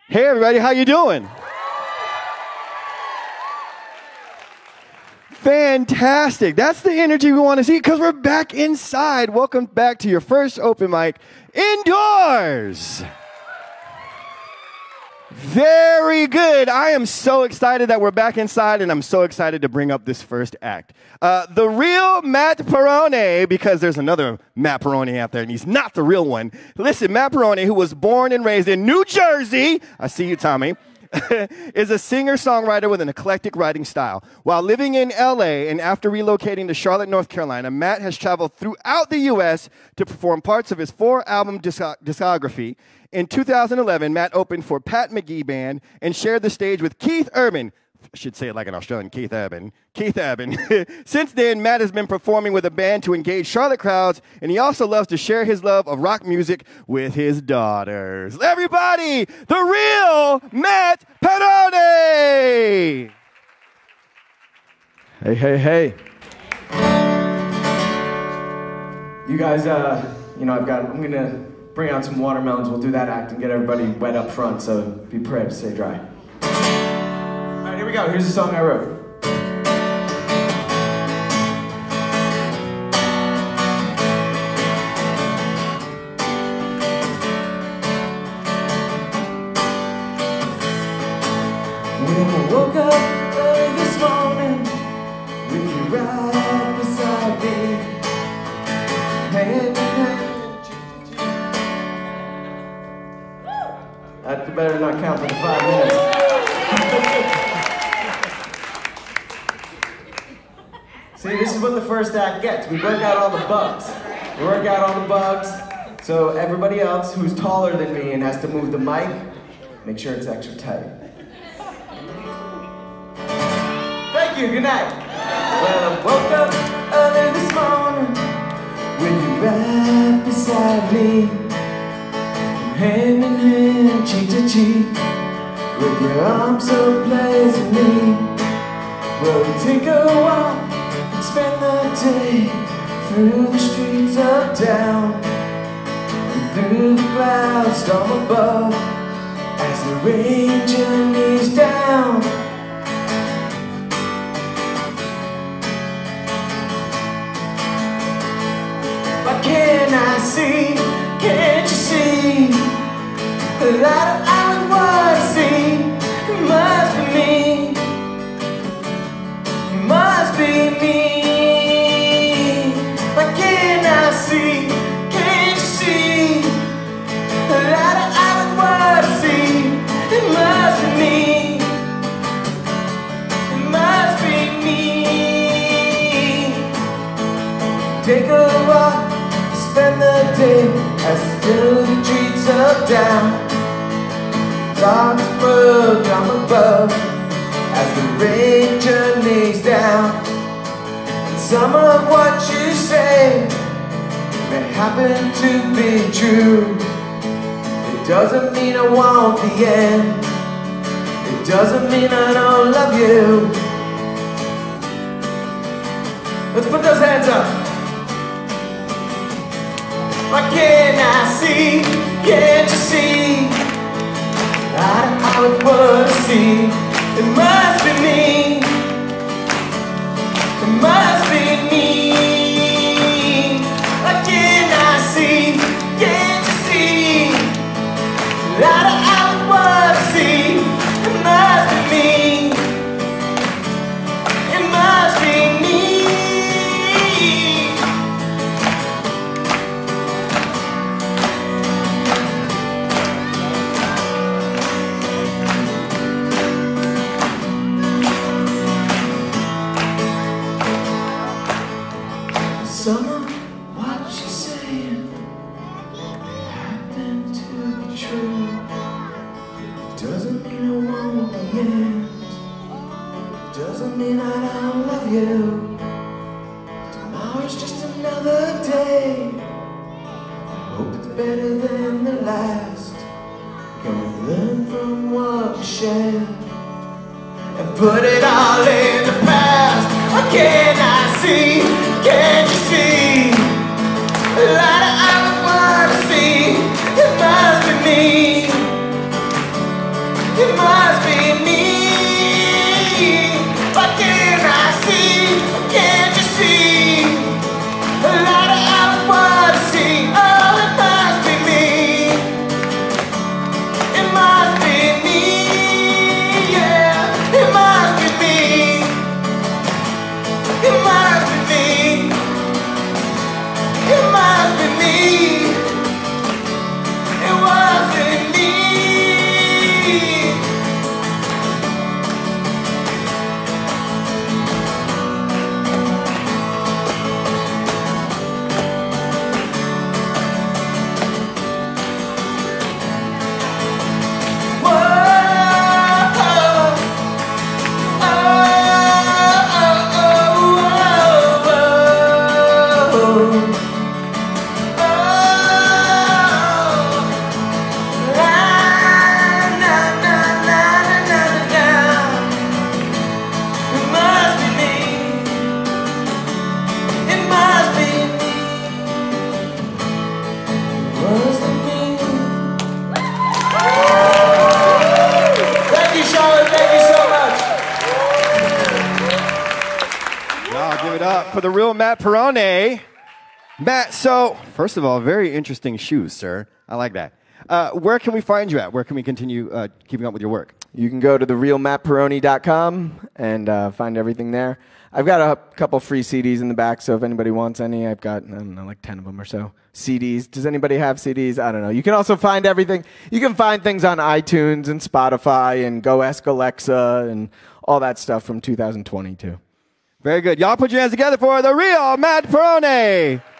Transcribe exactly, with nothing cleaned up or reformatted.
Hey everybody, how you doing? Fantastic. That's the energy we want to see because we're back inside. Welcome back to your first open mic indoors. Very good. I am so excited that we're back inside, and I'm so excited to bring up this first act. Uh, the real Matt Perrone, because there's another Matt Perrone out there, and he's not the real one. Listen, Matt Perrone, who was born and raised in New Jersey, I see you, Tommy, is a singer-songwriter with an eclectic writing style. While living in L A and after relocating to Charlotte, North Carolina, Matt has traveled throughout the U S to perform parts of his four-album disc- discography. In two thousand eleven, Matt opened for Pat McGee Band and shared the stage with Keith Urban. I should say it like an Australian, Keith Urban. Keith Urban. Since then, Matt has been performing with a band to engage Charlotte crowds, and he also loves to share his love of rock music with his daughters. Everybody, the real Matt Perrone! Hey, hey, hey. You guys, uh, you know, I've got, I'm gonna bring out some watermelons. We'll do that act and get everybody wet up front, so be prepared to stay dry. All right, here we go. Here's a song I wrote. When I woke up early this morning, with you right beside me, hand in hand. That better not count for the five minutes. See, this is what the first act gets. We work out all the bugs. We work out all the bugs. So everybody else who's taller than me and has to move the mic, make sure it's extra tight. Thank you, good night. Well, I woke up early this morning with you right beside me, hand in hand, cheek to cheek, with your arms so pleasantly. Well, we take a walk and spend the day through the streets of town, and through the clouds storm above as the rain journeys down. What can I see? Can't you see the light I would want to see? It must be me. It must be me. What can I see? Can't you see the light I would want to see? It must be me. It must be me. Take a walk, spend the day as through the streets of town. Dogs broke down above as the rain journeys down. And some of what you say may happen to be true. It doesn't mean I want the end. It doesn't mean I don't love you. Let's put those hands up. What can I see? Can't you see? I, I would want to see. It must be me. It must be me. What can I see? Can't you see? I, I would want to see. It must be me. It must be me. Summer, what you saying happened to be true. It doesn't mean I won't the end. It doesn't mean I don't love you. Tomorrow's just another day. I hope it's better than the last. Can we learn from what we share and put it all in the past? What can I see? Can't you see the light I would want to see? It must be me. me. What can I see? Can't you see? A lot of out what I see. Oh, it must be me. It must be me. Yeah, it must be me. It must be me. It must be me. It wasn't me. For the real Matt Perrone. Matt, so, first of all, very interesting shoes, sir. I like that. Uh, where can we find you at? Where can we continue uh, keeping up with your work? You can go to the real matt perrone dot com and uh, find everything there. I've got a couple free C Ds in the back, so if anybody wants any, I've got, I don't know, like ten of them or so. C Ds. Does anybody have C Ds? I don't know. You can also find everything. You can find things on iTunes and Spotify and Go Ask Alexa and all that stuff from two thousand twenty-two. Very good. Y'all put your hands together for the real Matt Perrone.